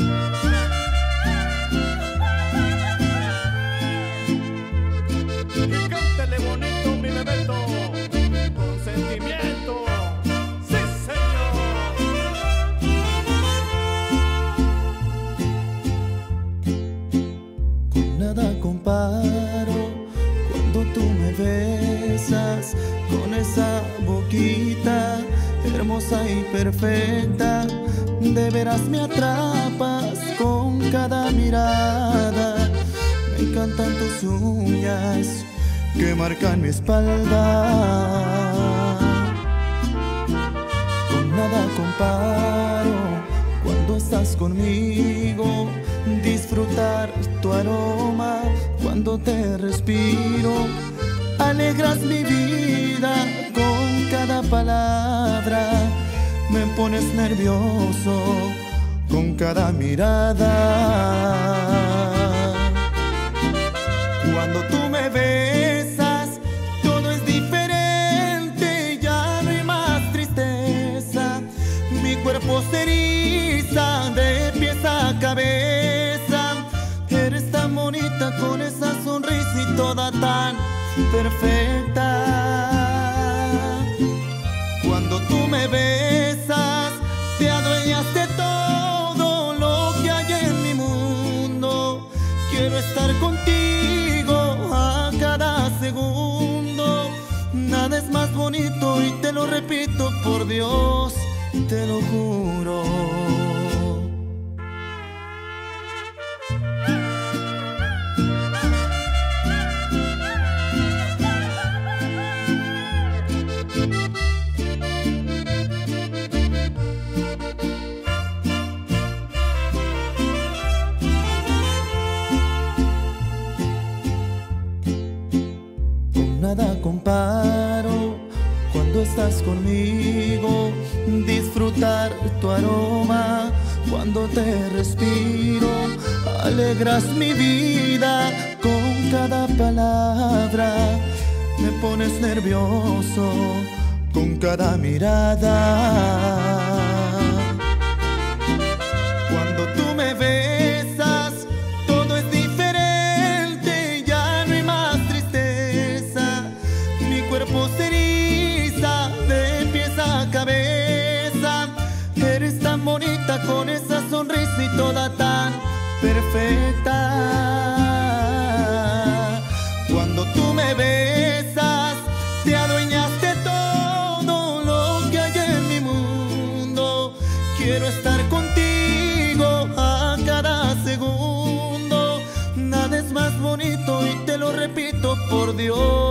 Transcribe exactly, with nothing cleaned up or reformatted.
Y cántale bonito, mi Bebeto, con sentimiento. ¡Sí, señor! Con nada comparo cuando tú me besas, con esa boquita hermosa y perfecta. De veras me atrapas con cada mirada. Me encantan tus uñas que marcan mi espalda. Con nada comparo cuando estás conmigo, disfrutar tu aroma cuando te respiro. Alegras mi vida con cada palabra, me pones nervioso con cada mirada. Cuando tú me besas, todo es diferente, ya no hay más tristeza. Mi cuerpo se eriza de pies a cabeza. Eres tan bonita con esa sonrisa y toda tan perfecta. Cuando tú me besas, te adueñas de todo lo que hay en mi mundo. Quiero estar contigo a cada segundo. Nada es más bonito y te lo repito, por Dios, te lo juro. Nada comparo cuando estás conmigo, disfrutar tu aroma cuando te respiro. Alegras mi vida con cada palabra, me pones nervioso con cada mirada. Cuando tú me besas, todo es diferente, ya no hay más tristeza. Mi cuerpo se eriza de pies a cabeza. Eres tan bonita con esa sonrisa y toda tan perfecta. Cuando tú me besas, te adueñas de todo lo que hay en mi mundo. Quiero estar contigo a cada segundo. Nada es más bonito y te lo repito, por Dios.